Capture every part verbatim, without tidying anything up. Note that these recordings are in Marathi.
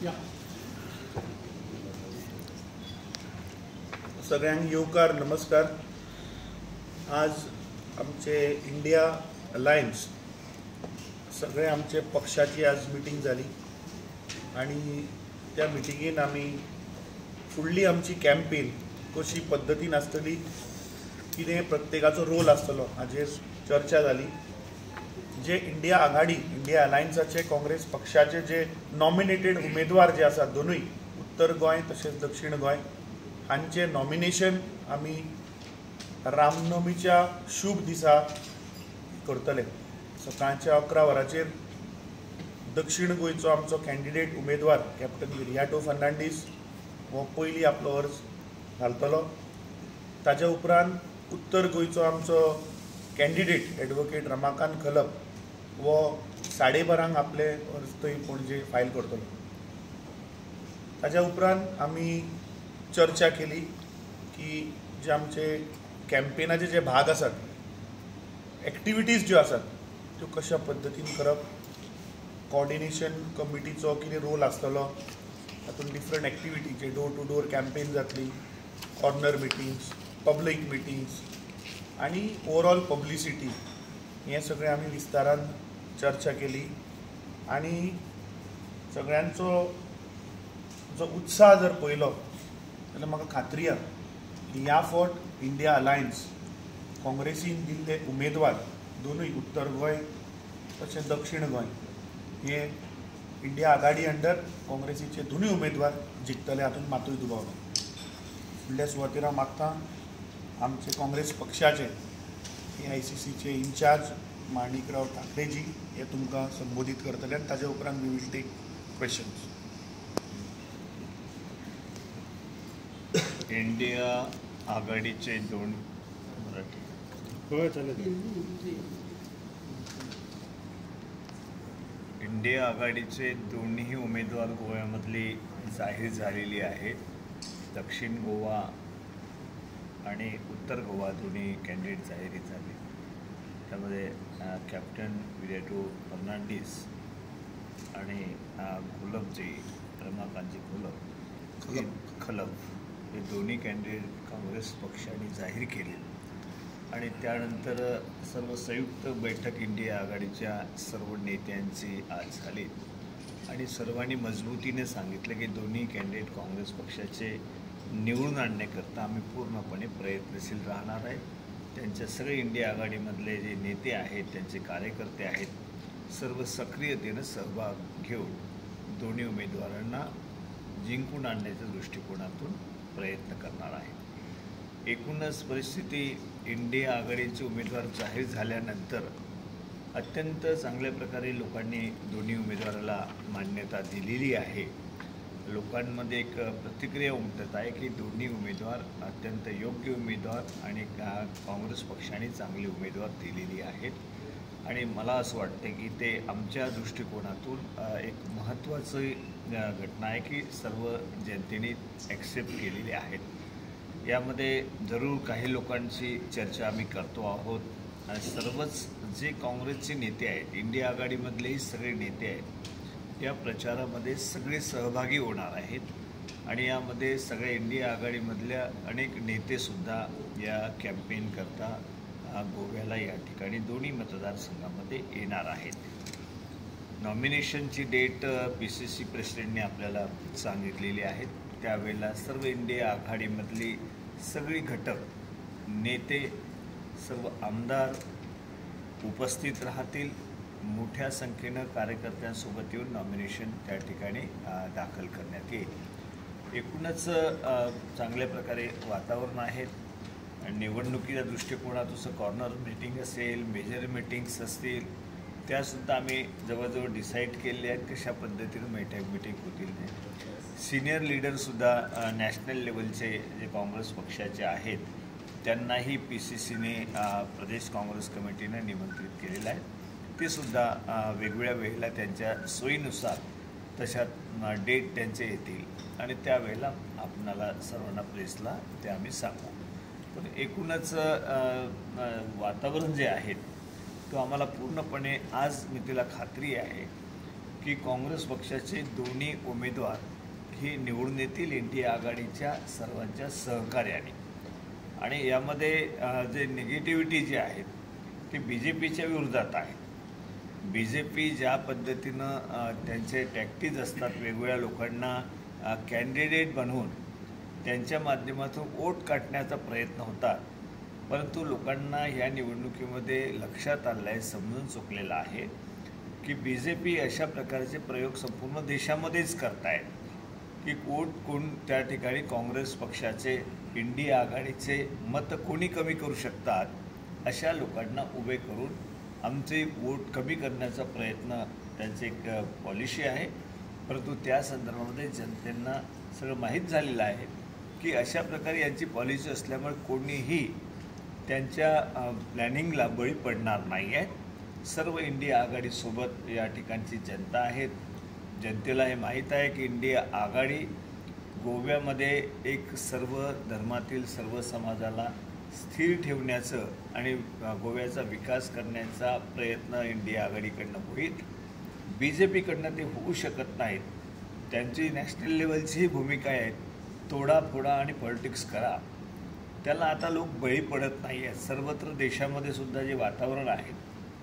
सगळ्यांक येवकार नमस्कार। आज आमचे इंडिया अलायन्स सगळे आमचे पक्षाची आज मिटींग जाली आणि त्या मिटींगेन आमी फुडली आमची कॅम्पेन कशी पद्धतीन आसतली, कितें प्रत्येकाचो रोल आसतलो हाजेर चर्चा जाली। जे इंडिया आघाडी इंडिया अलायन्साचे काँग्रेस पक्षाचे जे नॉमिनेटेड उमेदवार जे आसात दोनूय उत्तर गोंय तशेंच दक्षिण गोंय हांचे नॉमिनेशन आमी रामनवमीच्या शुभ दिसा करतले। सकाळच्या अकरा वरांचेर दक्षिण गोंयचो आमचो कॅन्डिडेट उमेदवार कॅप्टन विरियाटो फर्नांडीस हो पयली आपलो अर्ज घालतलो। ताच्या उपरांत उत्तर गोंयचो आमचो कॅन्डिडेट एडवोकेट रमाकांत खलप वो साडे बारांक आपले अर्ज थंय पणजे फायल करतलो। ताच्या उपरांत आमी चर्चा केली की जे आमचे कॅम्पेनाचे जे भाग आसात, एक्टिविटीज ज्यो आसात त्यो कशा पद्धतीन करप, कोऑर्डिनेशन कमिटीचो कितें रोल आसतलो, तातूंत डिफरंट एक्टिविटी जे डोर टू डोर कॅम्पेन जातली, कॉर्नर मिटिंग्स, पब्लीक मिटिंग्स आनी ओवरऑल पब्लिसिटी हे सगळें आमी विस्तारान चर्चा केली। आनी सगळ्यांचो जो उत्साह जर पळयलो जाल्यार म्हाका खात्री आसा की ह्या फावट इंडिया अलायन्स काँग्रेसीन दिल्ले उमेदवार दोनूय उत्तर गोंय तशेंच दक्षिण गोंय हे इंडिया आघाडी अंडर काँग्रेसीचे दोनूय उमेदवार जिखतले, हातूंत मातूय दुबाव ना। फुडल्या सुवातेर हांव मागतां आमचे काँग्रेस पक्षाचे ए आय सी सीचे इन्चार्ज माणिकराव ठाकरेजी हे तुमकां संबोधीत करतले आनी ताजे उपरांत we will take questions. India आघाडीचे दोन मराठी होय चालेल। इंडिया आघाडीचे दोन्ही उमेदवार गोव्यामधली जाहीर झालेली आहेत। दक्षिण गोवा आणि उत्तर गोवा दोन्ही कॅन्डिडेट जाहीर झाले। त्यामध्ये कॅप्टन विरियाटो फर्नांडीस आणि घोलपजी रमाकांतजी घोलप खलप हे दोन्ही कॅन्डिडेट काँग्रेस पक्षाने जाहीर केले। आणि त्यानंतर सर्व संयुक्त बैठक इंडिया आघाडीच्या सर्व नेत्यांची आज झाली आणि सर्वांनी मजबूतीने सांगितलं की दोन्ही कॅन्डिडेट काँग्रेस पक्षाचे निवडून आणण्याकरता आम्ही पूर्णपणे प्रयत्नशील राहणार आहे। त्यांच्या सगळे इंडिया आघाडीमधले जे नेते आहेत, त्यांचे कार्यकर्ते आहेत, सर्व सक्रियतेनं सहभाग घेऊन दोन्ही उमेदवारांना जिंकून आणण्याच्या दृष्टिकोनातून प्रयत्न करणार आहे। एकूणच परिस्थिती इंडिया आघाडीचे उमेदवार जाहीर झाल्यानंतर अत्यंत चांगल्या प्रकारे लोकांनी दोन्ही उमेदवाराला मान्यता दिलेली आहे। लोकांमध्ये एक प्रतिक्रिया उमटत आहे की दोन्ही उमेदवार अत्यंत योग्य उमेदवार आणि काँग्रेस पक्षाने चांगले उमेदवार दिलेली आहेत। आणि मला असं वाटतं की ते आमच्या दृष्टिकोनातून एक महत्त्वाची घटना आहे की सर्व जनतेने ॲक्सेप्ट केलेली आहेत। यामध्ये जरूर काही लोकांची चर्चा आम्ही करतो आहोत आणि सर्वच जे काँग्रेसचे नेते आहेत, इंडिया आघाडीमधलेही सगळे नेते आहेत, या प्रचारामध्ये सगळे सहभागी होणार आहेत आणि यामध्ये सगळ्या इंडिया आघाडीमधल्या अनेक नेतेसुद्धा या कॅम्पेन करता गोव्याला या ठिकाणी दोन्ही मतदारसंघामध्ये येणार आहेत। नॉमिनेशनची डेट पी सी सी प्रेसिडेंटने आपल्याला सांगितलेली आहे। त्यावेळेला सर्व इंडिया आघाडीमधली सगळी घटक नेते, सर्व आमदार उपस्थित राहतील। मोठ्या संख्येनं कार्यकर्त्यांसोबत येऊन नॉमिनेशन त्या ठिकाणी दाखल करण्यात येईल। एकूणच चांगल्या प्रकारे वातावरण आहे। निवडणुकीच्या दृष्टिकोनातून कॉर्नर मीटिंग असेल, मेजर मीटिंग्स असतील, त्यासुद्धा आम्ही जवळजवळ डिसाईड केले आहेत कशा पद्धतीनं मीटिंग मीटिंग होतील ते। सिनियर लीडरसुद्धा नॅशनल लेवलचे जे काँग्रेस पक्षाचे आहेत त्यांनाही पी सी सीने प्रदेश काँग्रेस कमिटीनं निमंत्रित केलेलं आहे। ते सुद्धा वेगवेगळ्या वेळेला त्यांच्या सोयीनुसार तशा डेट त्यांचे येतील आणि त्यावेळेला आपणाला सर्वांना प्रेसला ते आम्ही सांगू। पण एकूणच वातावरण जे आहे तो आम्हाला पूर्णपणे आज मी तिला खात्री आहे की काँग्रेस पक्षाचे दोन्ही उमेदवार हे निवडून येतील इंडिया आघाडीच्या सर्वांच्या सहकार्याने. आणि यामध्ये जे निगेटिव्हिटी जी आहेत ती बी जे पीच्या विरोधात आहे. बी जे पी ज्या पद्धतीनं त्यांचे टॅक्टिक्स असतात, वेगवेगळ्या लोकांना कॅन्डिडेट बनवून त्यांच्या माध्यमातून वोट काढण्याचा प्रयत्न होतात, परंतु लोकांना ह्या निवडणुकीमध्ये लक्षात आलं आहे, समजून चुकलेलं आहे की बी जे पी अशा प्रकारचे प्रयोग संपूर्ण देशामध्येच करतायत की वोट कोण त्या ठिकाणी काँग्रेस पक्षाचे, इंडिया आघाडीचे मत कोणी कमी करू शकतात अशा लोकांना उभे करून आमचे वोट कमी करण्याचा प्रयत्न त्यांची एक पॉलिसी आहे. परंतु त्या संदर्भामध्ये जनतेला सगळं माहीत झालेलं आहे की अशा प्रकारे यांची पॉलिसी असल्यामुळे कोणीही त्यांच्या प्लॅनिंगला बळी पडणार नाही आहे. सर्व इंडिया आघाडीसोबत या ठिकाणची जनता आहेत. जनतेला हे माहीत आहे की इंडिया आघाडी गोव्यामध्ये एक सर्व धर्मातील सर्व समाजाला स्थिर ठेवण्याचं आणि गोव्याचा विकास करण्याचा प्रयत्न इंडिया आघाडीकडनं होईल. बी जे पीकडनं ते होऊ शकत नाहीत. त्यांची नॅशनल लेवलचीही भूमिका आहे, तोडाफोडा आणि पॉलिटिक्स करा. त्याला आता लोक बळी पडत नाही आहेत. सर्वत्र देशामध्ये सुद्धा जे वातावरण आहे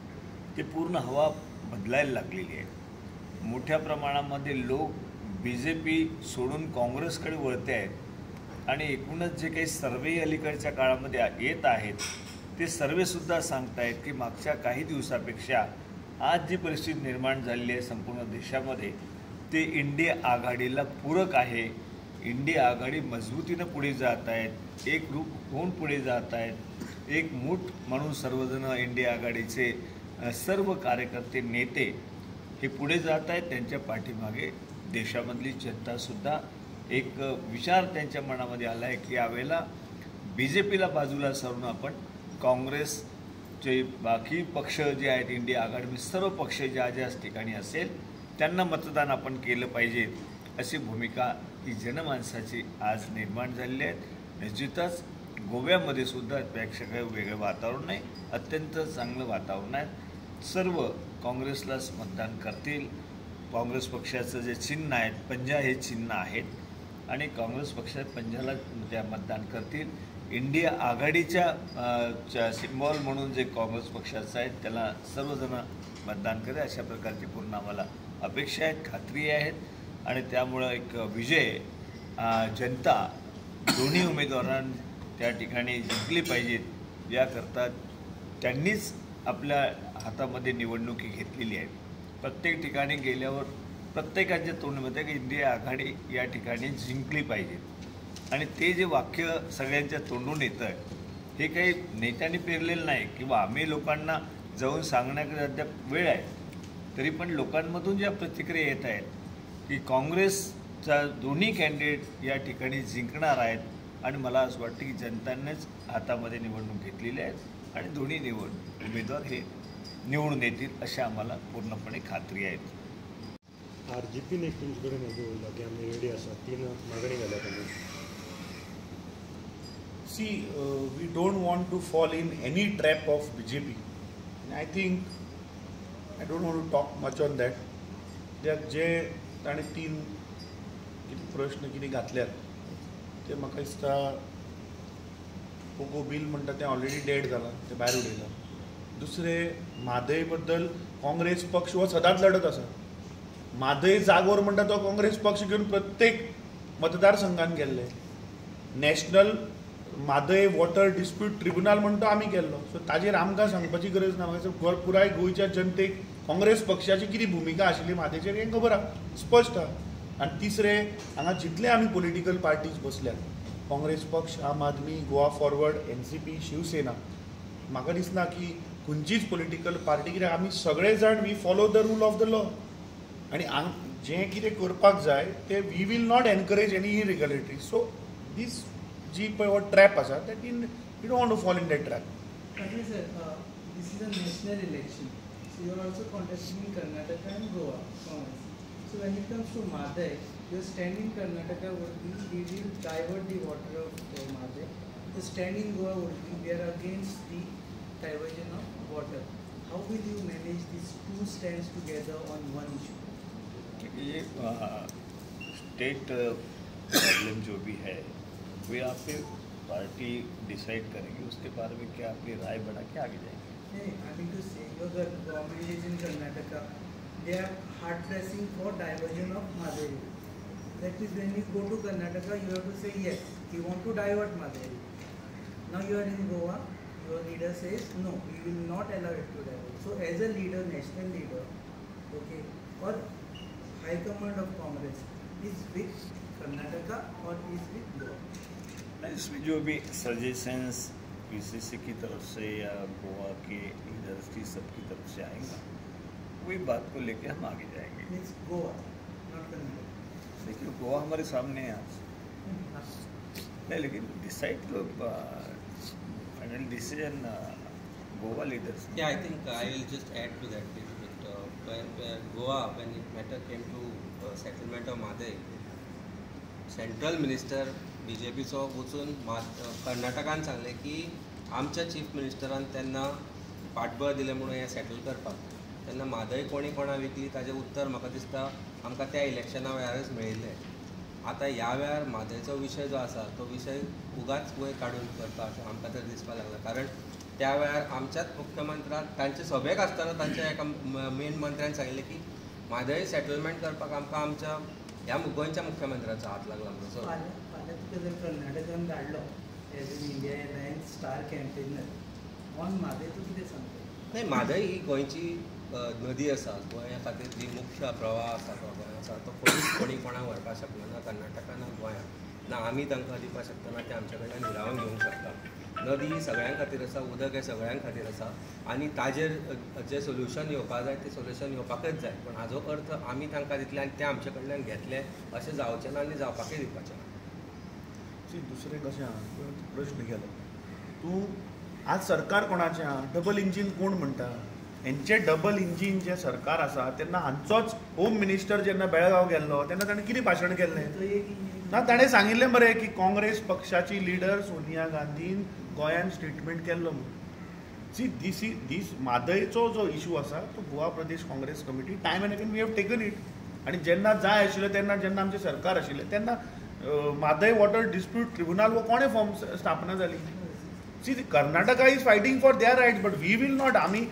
ते पूर्ण हवा बदलायला लागलेली आहे. मोठ्या प्रमाणामध्ये लोक बी जे पी सोडून काँग्रेसकडे वळते आहेत आणि एकूणच जे काही सर्वे अलीकडच्या काळामध्ये येत आहेत ते सर्वेसुद्धा सांगत आहेत की मागच्या काही दिवसापेक्षा आज जी परिस्थिती निर्माण झालेली आहे संपूर्ण देशामध्ये ते इंडिया आघाडीला पूरक आहे. इंडिया आघाडी मजबूतीनं पुढे जात आहेत, एक रूप होऊन पुढे जात आहेत. एक मूठ म्हणून सर्वजण इंडिया आघाडीचे सर्व कार्यकर्ते, नेते हे पुढे जात आहेत. त्यांच्या पाठीमागे देशामधली जनतासुद्धा एक विचार त्यांच्या मनामध्ये आला आहे की यावेळेला बी जे पीला बाजूला सारून आपण काँग्रेसचे बाकी पक्ष जे आहेत इंडिया आघाडी सर्व पक्ष ज्या ज्या ठिकाणी असेल त्यांना मतदान आपण केलं पाहिजे अशी भूमिका ही जनमानसाची आज निर्माण झालेली आहे. निश्चितच गोव्यामध्ये सुद्धा त्यापेक्षा काही वेगळं वातावरण नाही, अत्यंत चांगलं वातावरण आहे. सर्व काँग्रेसलाच मतदान करतील. काँग्रेस पक्षाचं जे चिन्ह आहेत पंजा हे चिन्ह आहेत आणि काँग्रेस पक्षात पंजाला त्या मतदान करतील. इंडिया आघाडीच्या सिम्बॉल म्हणून जे काँग्रेस पक्षाचं आहे त्याला सर्वजण मतदान करेल अशा प्रकारची पूर्ण आम्हाला अपेक्षा आहेत, खात्री आहेत. आणि त्यामुळं एक विजय जनता दोन्ही उमेदवारांना त्या ठिकाणी जिंकली पाहिजेत याकरता त्यांनीच आपल्या हातामध्ये निवडणुकी घेतलेली आहे. प्रत्येक ठिकाणी गेल्यावर प्रत्येकाच्या तोंडमध्ये की इंडिया आघाडी या ठिकाणी जिंकली पाहिजे आणि ते जे वाक्य सगळ्यांच्या तोंडून येतं आहे हे काही नेत्यांनी पेरलेलं नाही किंवा आम्ही लोकांना जाऊन सांगण्याकडे अद्याप वेळ आहे. तरी पण लोकांमधून ज्या प्रतिक्रिया येत आहेत की काँग्रेसचा दोन्ही कॅन्डिडेट या ठिकाणी जिंकणार आहेत आणि मला असं वाटतं की जनतांनीच हातामध्ये निवडणूक घेतलेली आहे आणि दोन्ही निवड उमेदवार हे निवडून येतील अशा आम्हाला पूर्णपणे खात्री आहे. आर जी पीन एक तुमचे कडेन उलोवला की आमी रेडी आसा, तीन मागणी घाल्या ताणी. See we don't want to fall in any trap of B J P. I think I don't want to talk much on that. कित्याक जे ताणें तीन कितें प्रश्न कितें घातल्यात ते म्हाका दिसता पोगो बील म्हणटा तें ऑलरेडी डेड जालां, तें भायर उडयलां. दुसरें म्हादय बद्दल काँग्रेस पक्ष हो सदांच लढत आसा. म्हादय जागोर म्हणटा तो काँग्रेस पक्ष घेवन प्रत्येक मतदारसंघान गेल्ले. National Mhadei water dispute tribunal म्हणटा आमी केल्लो. सो ताजेर आमकां सांगपाची गरज ना. म्हाका पुराय गोंयच्या जनतेक काँग्रेस पक्षाची कितें भुमिका आशिल्ली म्हादयचेर हें खबर आहा, स्पश्ट आहा. आनी तिसरें, हांगा जितले आमी पॉलिटिकल पार्टीज बसल्यात, काँग्रेस पक्ष, Aam Aadmi, Goa forward, N C P, Shiv Sena, म्हाका दिसना की खंयचीच पॉलिटिकल पार्टी, कित्याक आमी सगळे जाण we follow the rule of the law. आनी जें कितें करपाक जाय तें we will not encourage any irregularity. So this जी पळय हो ट्रॅप आसा that in we don't want to fall in that trap. This is a national election. So you are also contesting in Karnataka and Goa, Congress. So when it comes to Madai, your stand in Karnataka would be we will divert the water of uh, Madai. The stand in Goa would be we are against the diversion of water. How will you manage these two stands together on one issue? ये स्टेट प्रॉब्लम जो भी है वो यहाँ पे पार्टी डिसाइड करेगी, उसके बारे में क्या अपनी राय बढ़ा के आगे जाएंगे. Hey, I mean to say, your the government is in Karnataka. They are hard pressing for diversion of Madhuri. That is, when you go to Karnataka, you have to say yes. You want to divert Madhuri. Now you are in Goa. Your leader says no. We will not allow it to divert. So, as a leader, national leader, okay, or High Command of Congress is with Karnataka or is with Goa. इसमें जो भी सजेशंस पीसीसी की तरफ से या गोवा के लीडर्स की सबकी तरफ से आएगा, वही बात को लेके हम आगे जाएंगे. Means Goa, not Karnataka. देखिए गोवा हमारे सामने है आज. नहीं, लेकिन डिसाइड तो final decision Goa leaders. Yeah, I think I will just add to that bit. But, uh, when, when Goa, when it matter came to uh, settlement of Madai, central minister बीजेपीचो वचून कर्नाटकान सांगले की आमच्या चीफ मिनिस्टरान तेन्ना पाठबळ दिलें म्हणून हें सेटल करपाक. तेन्ना म्हादय कोणी कोणा विकली ताजें उत्तर म्हाका दिसता आमकां त्या इलेक्शना वेळारच मेळिल्लें. आतां ह्या वेळार म्हादयचो विशय जो आसा तो विशय उगाच वयर काडून करता अशें आमकां तर दिसपाक लागला. कारण त्या वेळार आमच्याच मुख्यमंत्र्याक तांचे सभेक आसतना तांच्या एका मेन मंत्र्यान सांगिल्लें की म्हादय सेटलमेंट करपाक आमकां आमच्या ह्या गोंयच्या मुख्यमंत्र्याचो हात लागला म्हणून. सो फाल्यां तुका जर कर्नाटकान धाडलो as an India alliance star campaigner on Mhadei तूं कितें सांगता? नाही, म्हादय ही गोंयची नदी आसा. गोंया खातीर जी मुख्य प्रवाह आसा तो गोंय आसा तो कोणीच कोणी कोणाक व्हरपाक शकना, ना कर्नाटका ना गोंयांत. ना आमी तांकां दिवपाक शकता ना ते आमचे कडल्यान हिरावून घेवंक शकता. नदी ही सगळ्यां खातीर आसा, उदक हें सगळ्यां खातीर आसा आनी ताजेर जें सोल्युशन येवपाक जाय तें सोल्युशन येवपाकच जाय. पूण हाजो अर्थ आमी तांकां दितले आनी ते आमचे कडल्यान घेतले अशें जावचें ना आनी जावपाकय दिवपाचें ना. दुसरें कशें आहा प्रश्न केलो तूं, आज सरकार कोणाचें आहा? डबल इंजीन कोण म्हणटा? हेंचें डबल इंजीन जें सरकार आसा तेन्ना हांचोच होम मिनिस्टर जेन्ना बेळगांव गेल्लो तेन्ना ताणें कितें भाशण केल्लें ना? ताणें सांगिल्लें मरे की काँग्रेस पक्षाची लिडर सोनिया गांधीन गोंयान स्टेटमेंट केल्लो म्हणून. सी दीस इज दीस म्हादयचो जो इशू आसा तो Goa Pradesh Congress committee time and again we have taken it. आनी जेन्ना जाय आशिल्लें तेन्ना जेन्ना आमचें सरकार आशिल्लें तेन्ना म्हादय वॉटर डिस्प्यूट ट्रिब्युनल वो कोणें फॉर्म स्थापना जाली? See Karnataka is fighting for their rights but we will not. आमी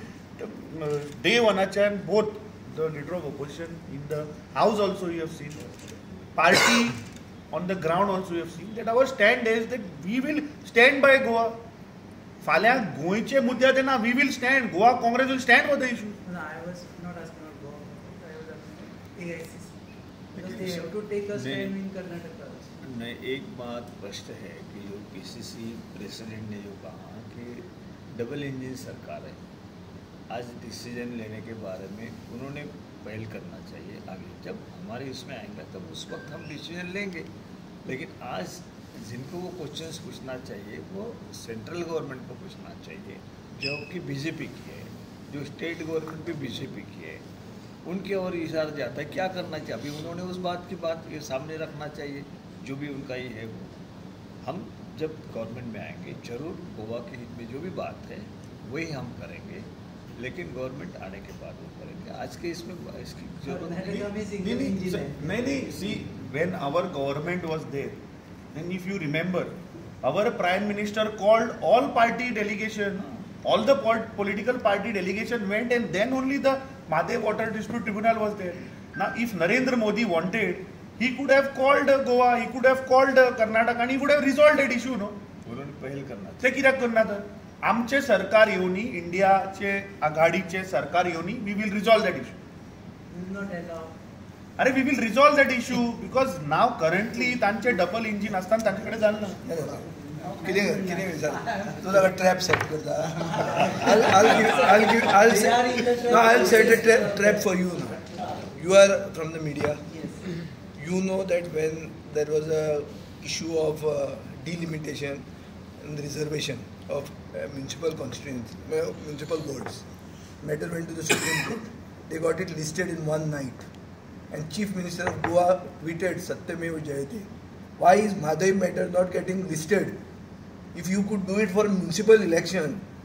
डे वनाच्यान both the leader of opposition in the house also you have seen, party on the ground also you have seen that our stand is that we will stand by Goa. फाल्यां गोंयचे मुद्दे तेन्ना we will stand. Goa Congress will stand for the issue. No, I was not asking about Goa. I was asking A I C C. Because they have to take a stand in Karnataka. नहीं, एक बात स्पष्ट है कि जो पीसीसी प्रेसिडेंट ने जो कहा कि डबल इंजन सरकार है, आज डिसीजन लेने के बारे में उन्होंने पहल करना चाहिए आगे. जब हमारे इसमें आएंगे तब उस वक्त हम डिसीजन लेंगे. लेकिन आज जिनको वो क्वेश्चंस पूछना चाहिए वो सेंट्रल गवर्नमेंट को पूछना चाहिए जो कि बीजेपी की है, जो स्टेट गवर्नमेंट भी बीजेपी की है. उनके और इशारा जाता है क्या करना चाहिए. अभी उन्होंने उस बात की बात ये सामने रखना चाहिए जो भी उनका ये है. वो हम जब गवर्नमेंट में आएंगे जरूर गोवा के हित में जो भी बात है वही हम करेंगे, लेकिन गवर्नमेंट आने के बाद वो करेंगे. आज के इसमें इसकी जरूरत नहीं. नहीं नहीं see when our government was there and if you remember our prime minister called all party delegation, all the political party delegation went and then only the Madhe Water Dispute Tribunal was there. Now if Narendra Modi wanted he could have called Goa, he could have called Karnataka and he would have resolved that issue. No, उन्होंने पहल करना ते कित्याक करना? तर आमचे सरकार येवनी, इंडियाचे आघाडीचे सरकार येवनी, we will resolve that issue. अरे we will resolve that issue because now currently तांचे डबल इंजीन असताना तांचे कडेन जालना. कितें कितें विचार तूं ताका ट्रॅप सेट करता. I'll I'll give I'll give I'll set no I'll set a tra- trap for you now. You are from the media. You know that when there was a issue of uh, delimitation and reservation of uh, municipal constituencies, uh, municipal boards, matter went to the Supreme Court. They got it listed in one night. And Chief Minister of Goa tweeted Satyameva Jayate. Why is Madhai matter not getting listed? If you could do it for municipal election,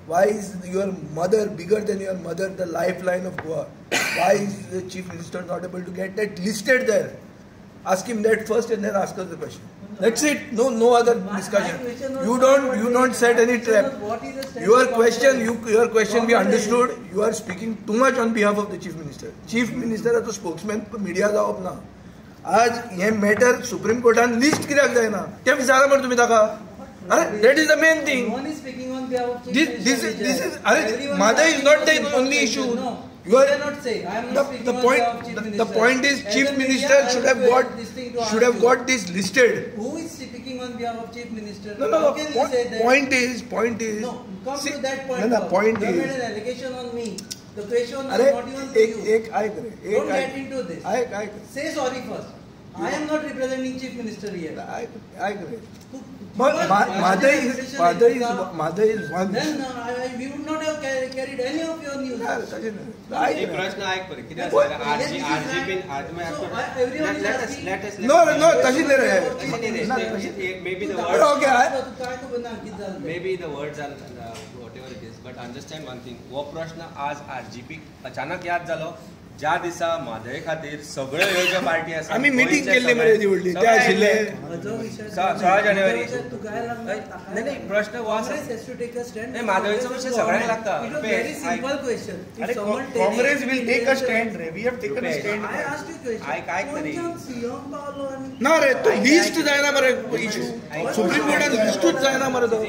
Why is your mother bigger than your mother, the lifeline of Goa? Why is the chief minister not able to get that listed there? Ask him that first and then ask us the question. That's it. No, no other discussion. You don't, you don't set any trap. Your question, you, your question we understood. You are speaking too much on behalf of the chief minister. Chief minister is the spokesman. Media जावप ना. आज हे मॅटर सुप्रीम कोर्टान लिस्ट कित्याक जायना तें विचारा मरे तुमी ताका. That is the main thing. No one is speaking on behalf of chief This, minister. this is, this is, Everyone Madai is not the speaking only on issue. No, You are, you cannot say. I am not the, speaking the on point, behalf of chief the, minister. the point is, As chief a media, minister I should will have got, this thing to should ask have you. got this listed. Who is speaking on behalf of chief minister? No, no, How no. can you Point, say that? point is, point is. No, come see, to that point. No, no, first. point you have is. made an allegation on me. The question is अरे not even to एक you. एक ऐक रे एक Don't ऐक get into this. ऐक ऐक Say sorry first. I am not representing chief minister here. ऐक ऐक रे Who- But you are- Ma- Madai is representation Madai is the- Madai is one. Then uh, I, I, we would not have carried, carried any of your news. Yeah, तशें न्हय. Okay. ऐक रे. प्रश्न ऐक पळय कितें What? आसा RG RGP RG So, I- everyone is let us asking- let us No, no, तशी नाही रे. Maybe the two words Okay, I- तू काय खबर ना किती झालं ते. Maybe the words are uh, whatever it is, but understand one thing. हो प्रश्न आज आरजीपी अचानक याद जालो ज्या दिसा म्हादय खातीर सगळ्यो ह्यो ज्यो पार्टी आसा आमी meeting केल्ली मरे ती व्हडली. ते आशिल्ले. म्हजो विशय स- सोळा जानेवारी. म्हजो विशय तुका लागला नाही, नाही, प्रश्न हो आसा. Congress has to take a stand. नाही, माधवीचो विशय सगळ्यांक लागता. It was Rupesh, very simple I- question. If अरे someone tells Congress you will in take a the- stand रे. We have taken a Rupesh. Stand. I asked you question. I- I तरी. कोणच्यान सीएम पावलो आनी ना रे तो लिस्ट जायना मरे इशू सुप्रीम कोर्टान लिस्टूच जायना मरे तो.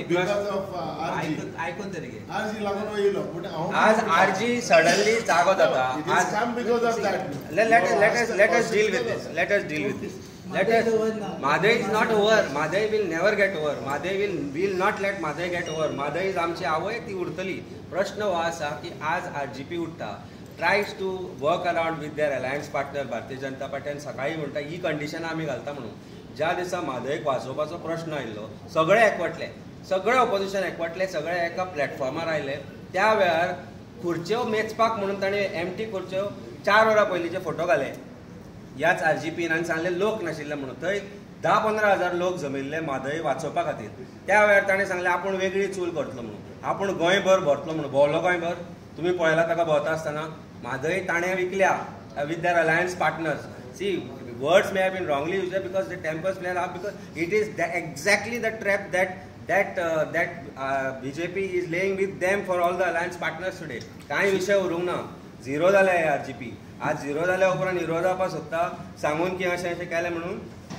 ऐकून ऐकून तरी घे. आज लागून येयलो पूण हांव आज आरजी सडनली जागो जाता It is आज come because of that. let let us let us let us deal with this let us deal with this let us Madai is not over. Madai will never get over. Madai will will not let Madai get over. Madai is आमची आवय ती उरतली. प्रश्न हो आसा की आज आरजीपी उठता tries to work around with their alliance partner Bharatiya Janata पार्टीन सकाळी म्हणटा ही कंडिशनां आमी घालता म्हणून ज्या दिसा म्हादयक वाजोवपाचो प्रश्न आयिल्लो सगळे एकवटले सगळे ऑपोजिशन एकवटले सगळे एका प्लॅटफॉर्मार आयले त्या वेळार खुर्च्यो मेचपाक म्हणून ताणें एमटी खुर्च्यो चार वरां पयलींचे फोटो घाले ह्याच आरजीपीन आनी सांगले लोक नाशिल्ले म्हणून थंय धा पंदरा हजार लोक जमिल्ले म्हादय वाचोवपा खातीर त्या वेळार ताणें सांगलें आपूण वेगळी चूल करतलो म्हणून आपूण गोंयभर भरतलो म्हणून भोंवलो गोंयभर तुमी पळयला ताका भोंवता आसतना म्हादय ताणें विकल्या with their alliance partners see words may have been wrongly used because the tempers flare up because it is the, exactly the trap that that uh, that uh, B J P is laying with them for all the alliance partners today. कांय विशय उरूंक ना झिरो जाले आरजीपी आज झिरो जाल्या उपरांत हिरो जावपाक सोदता सांगून की अशें अशें केलें म्हणून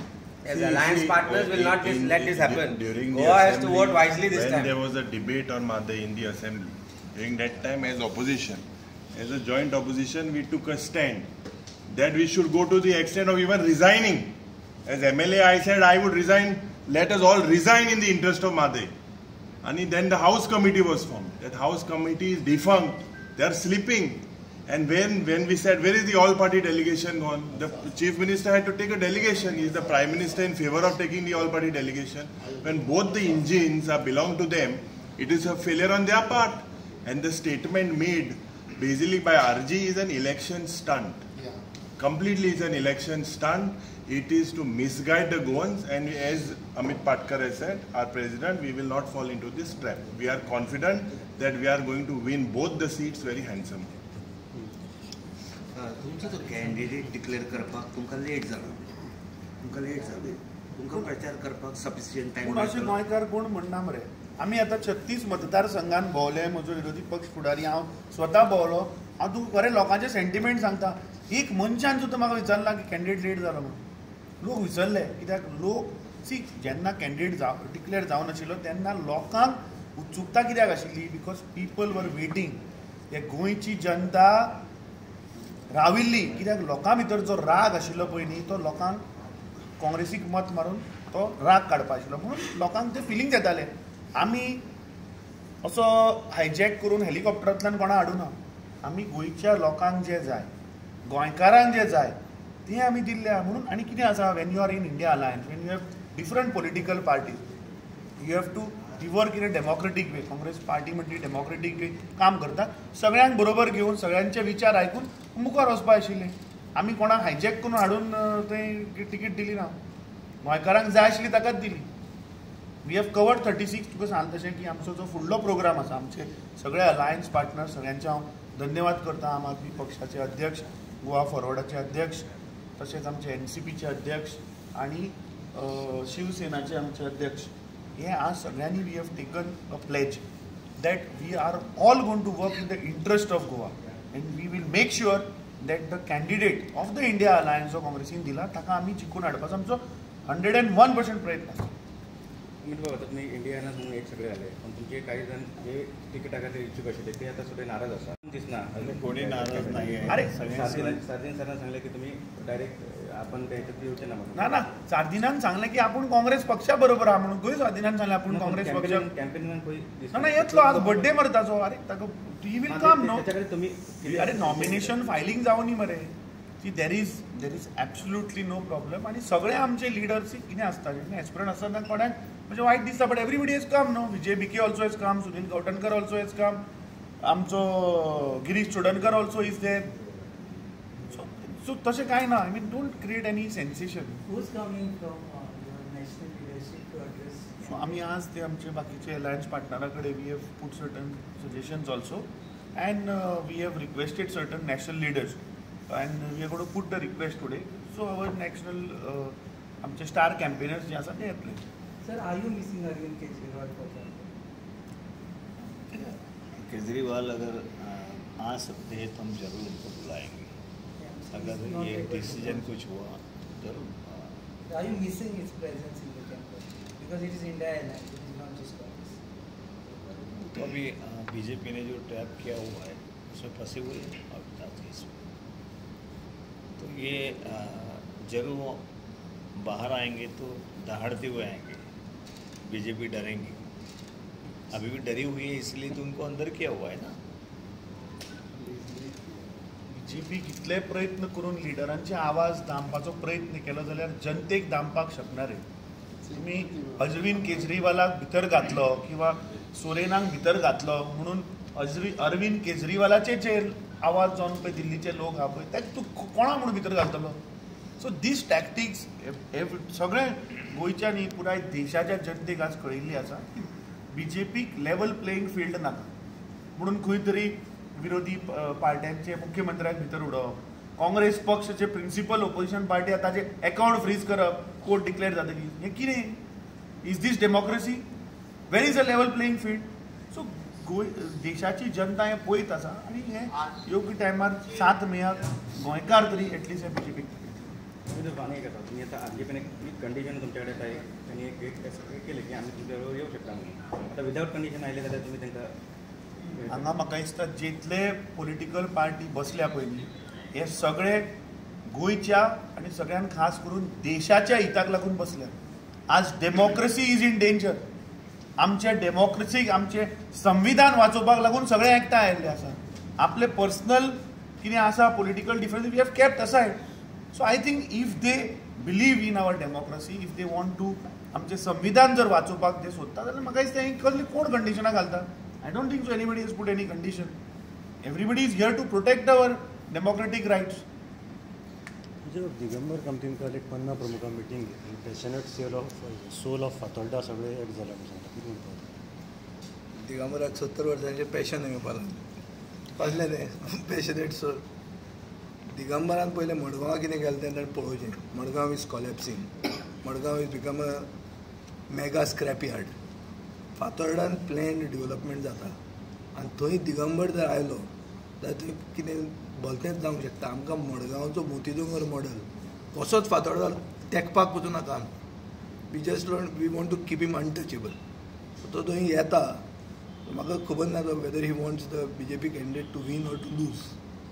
as alliance partners will not this, let this happen. Goa has to vote wisely this when time. There was a debate on Madai in the assembly. During that time, as opposition, as a joint opposition, we took a stand that we should go to the extent of even resigning. As M L A, I said I would resign. Let us all resign in the interest of Madai. And then the House Committee was formed. That House Committee is defunct. They are sleeping. And when, when we said, where is the all-party delegation gone? The Chief Minister had to take a delegation. Is the Prime Minister in favor of taking the all-party delegation? When both the engines are belong to them, it is a failure on their part. And the statement made basically by R G is an election stunt. Completely is an election stunt. It is to misguide the Goans, and as Amit Patkar has said, our president, we will not fall into this trap. We are confident that we are going to win both the seats very handsomely. तुमचो तो कॅन्डिडेट डिक्लेअर करपाक तुमकां लेट जालो तुमकां लेट जालें तुमकां प्रचार करपाक सफिशियंट टायम पूण अशें गोंयकार कोण म्हणना मरे आमी आतां छत्तीस मतदारसंघान भोंवले म्हजो विरोधी पक्ष फुडारी हांव स्वता भोंवलो हांव तुका खरें लोकांचे सेंटिमेंट सांगता एक मनशान सुद्दां म्हाका विचारला की कॅन्डिडेट लेट जालो म्हणून लोक विसरले कित्याक लोक सी जेन्ना कॅन्डिडेट जाव डिक्लेअर जावन आशिल्लो तेन्ना लोकांक उत्सुकता कित्याक आशिल्ली बिकॉज पीपल वर वेटींग हे गोंयची जनता राविल्ली कित्याक लोकां भितर जो राग आशिल्लो पळय न्ही तो लोकांक काँग्रेसीक मत मारून तो राग काडपा आशिल्लो म्हणून लोकांक ते फिलींग येताले आमी असो हायजॅक करून हेलिकॉप्टरांतल्यान कोणा हाडूना आमी गोंयच्या लोकांक जे जाय गोंयकारांक जे जाय तें आमी दिल्ल्या म्हणून आनी कितें आसा when you are in India alliance when you have different political parties you have to ती work in a democratic way Congress party म्हणटी डेमोक्रेटीक वे काम करता सगळ्यांक बरोबर घेवन सगळ्यांचे विचार आयकून मुखार वचपा आशिल्लें आमी कोणाक हायजॅक करून हाडून थंय तिकीट दिली ना गोंयकारांक जाय आशिल्ली ताकाच दिली we have covered thirty six तुका सांग तशें की आमचो जो फुडलो प्रोग्राम आसा आमचे सगळे अलायन्स पार्टनर सगळ्यांचे हांव धन्यवाद करता. आम आदमी पक्षाचे अध्यक्ष, गोवा फॉरवर्डाचे अध्यक्ष, तशेंच आमचे एन सी पीचे अध्यक्ष आनी शिवसेनाचे आमचे अध्यक्ष, हे आज सगळ्यांनी we have taken a pledge that we are all going to work in the interest of Goa and we will make sure that the candidate of the India alliance जो काँग्रेसीन दिला ताका आमी जिखून हाडपाचो आमचो हंड्रेड अँड वन पर्सेंट प्रयत्न आसा. अमित बाबा, तुम्ही इंडियाना म्हणून एक सगळे आले, पण तुमचे काही जण जे तिकीटा खातीर इच्छुक आशिल्ले ते आता सगळे नाराज आसा दिसना. कोणी नाराज नाही आहे. अरे सार्दीन सरान सांगले की तुम्ही डायरेक्ट आपण त्याच्यात येवचे ना म्हणून. ना ना सार्दिनान सांगलें की आपूण काँग्रेस पक्षा बरोबर आहा म्हणून. खंय सार्दिनान सांगलें आपूण काँग्रेस पक्ष कॅम्पेनिंगान खंय ना ना येतलो आज बर्थडे मरे ताचो. अरे ताका ही वील कम नो. त्याच्याकडे तुम्ही अरे नॉमिनेशन फायलिंग जावनी मरे ती there is there is absolutely no problem. आनी सगळे आमचे लिडर्स कितें आसता जेन्ना एस्पिरंट आसता तांकां कोणाक म्हणजे वायट दिसता, but everybody has come no. Vijay Bhike also has come, Sunil Gautankar also has come, आमचो Girish Chodankar also is there. So so तशें कांय ना. I mean don't create any sensation. Who's coming from uh, your national leadership to address? So आमी आज ते आमचे बाकीचे अलायन्स पार्टनरा कडेन we have put certain suggestions also and we have requested certain national leaders and we R going to put the request today. So our national आमचे स्टार कॅम्पेनर्स जे आसा ते येतले. Sir, are you missing Arvind Kejriwal for that? Kejriwal अगर आ सकते हैं तो हम जरूर उनको बुलाएंगे. अगर ये डिसीजन कुछ हुआ जरूर. Are you missing his presence in the campus? Because it is India Alliance, it is not just Congress. तो अभी बीजेपी ने जो ट्रैप किया हुआ है उसमें फंसे हुए हैं और बताते इसमें. तो ये आ, जरूर वो बाहर आएंगे तो दहाड़ते हुए आएंगे. बीजेपी डरेंगी, अभी भी डरी हुई है, इसलिए तो उनको अंदर किया हुआ है ना. बीजेपी कितले प्रयत्न करून लिडरांचे आवाज दामपाचो प्रयत्न केलो जाल्यार जनतेक दामपाक शकना रे. तुमी अरविंद केजरीवालाक भितर घातलो किंवा सोरेनाक भितर घातलो म्हणून अजरी अरविंद केजरीवालाचे जे आवाज जावन पळय दिल्लीचे लोक आहा पळय ताका तूं कोणा म्हणून भितर घालतलो. सो दीस टॅक्टिक्स सगळे गोंयच्या न्ही पुराय देशाच्या जनतेक आज कळिल्ली आसा की बीजेपीक लेवल प्लेईंग फील्ड नाका म्हणून खंय तरी विरोधी पार्ट्यांचे मुख्यमंत्र्याक भितर उडोवप, काँग्रेस पक्षाचे प्रिन्सिपल ओपोजिशन पार्टी ताजे अकाउंट फ्रीज करप कोर्ट डिक्लेअर जातकीर. हें कितें? Is this democracy? Where is a level playing field? So Goem देशाची जनता हें पळयत आसा आनी हें योग्य टायमार सात मेयाक गोंयकार तरी एटलिस्ट हे बीजेपीक. तुम्ही जर पाणी करता तुम्ही आता आरजेपीने एक कंडिशन तुमच्याकडे आहे त्यांनी एक एक केले की आम्ही तुमच्याबरोबर येऊ शकता म्हणून. आता विदाउट कंडिशन आयले जाल्यार तुम्ही तांकां हांगा म्हाका दिसता जितले पॉलिटिकल पार्टी बसल्या पयलीं हे सगळे गोंयच्या आनी सगळ्यान खास करून देशाच्या हिताक लागून बसल्या. आज डेमोक्रेसी इज इन डेंजर. आमचे डेमोक्रेसीक आमचे संविधान वाचोवपाक लागून सगळे एकठांय आयिल्ले आसा. आपले पर्सनल कितें आसा political difference we have kept aside. So I think if they believe in our democracy, if they want to आमचे संविधान जर वाचोवपाक ते सोदता जाल्यार म्हाका दिसता हें कसली कोण कंडिशनां घालता. I don't think so anybody is put any condition. Everybody is here to protect our democratic rights. म्हणजे दिगंबर कामतीन काल एक पन्ना प्रमुखां मिटींग घेतली. Passionate soul of soul of Fatorda सगळे एक जाला म्हणटा कितें म्हणटा. दिगंबराक सत्तर वर्सांचे पॅशन येवपा लागलें. कसलें तें पॅशनेट सोल. दिगंबरान पयलें मडगांवां कितें केलें तें ताणें पळोवचें. Madgaon is collapsing. Madgaon is become a mega scrap yard. फातोर्डान प्लॅन डेव्हलपमेंट जाता आनी थंय दिगंबर जर आयलो जाल्यार थंय कितें भलतेंच जावंक शकता. आमकां मडगांवचो मोतीदोंगर मॉडल कसोच फातोर्डा तेंकपाक वचूं नाका. We just we want to keep him untouchable. So तो थंय येता. म्हाका खबर ना whether he wants the B J P candidate to win or to lose.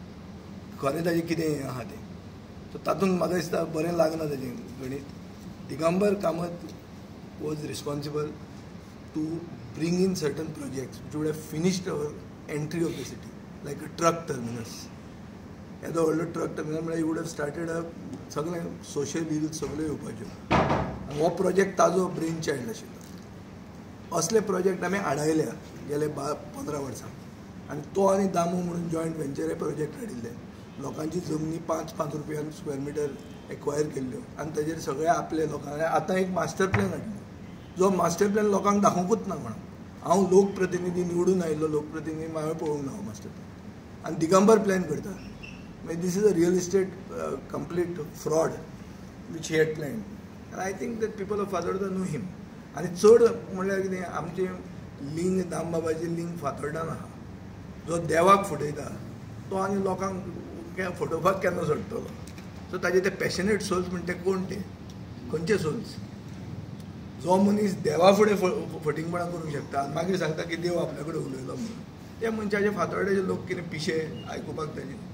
खरें ताजें कितें आहा तें. सो तातूंत म्हाका दिसता बरें लागना ताजें गणीत. Digambar Kamat was responsible to bring in certain projects which would have finished our entry of the city, like a truck terminus. येदो व्हडलो ट्रक टर्मिनल म्हळ्यार you would have started a सगळे सोशल हिल्स सगळ्यो येवपाच्यो. हो प्रोजेक्ट ताजो ब्रेन चायल्ड आशिल्लो. असले प्रोजेक्ट आमी आडायल्या गेले बा पंदरा वर्सां. आनी तो आनी दामू म्हणून जॉयंट वेंचर हे प्रोजेक्ट हाडिल्ले. लोकांची जमनी पांच पांच रुपयान स्क्वेअर मिटर एक्वायर केल्ल्यो आनी ताजेर सगळे आपले लोकांनी आतां एक मास्टर प्लॅन हाडिल्लो जो मास्टर प्लॅन लोकांक दाखोवंकूच ना म्हणून. हांव लोकप्रतिनिधी निवडून आयिल्लो लोकप्रतिनिधी हांवें पळोवंक ना हो मास्टर प्लॅन. आनी दिगंबर प्लॅन करता. मागीर this is a real estate complete fraud which he had plan. आनी I think that people of Fatorda know him. आनी चड म्हणल्यार कितें आमचें लिंग दामबाबाचें लिंग फातोर्डान आहा. जो देवाक फटयता तो आनी लोकांक फटोवपाक केन्ना सोडटलो. सो ताजे ते पॅशनेट सोल्स म्हणटा ते कोण ते खंयचे सोल्स. जो मनीस देवा फुडें फटिंगपणां करूंक शकता आनी मागीर सांगता की देव आपल्या कडेन उलयलो म्हणून त्या मनशाचे फातोर्ड्याचे लोक कितें पिशे आयकुपाक ताजे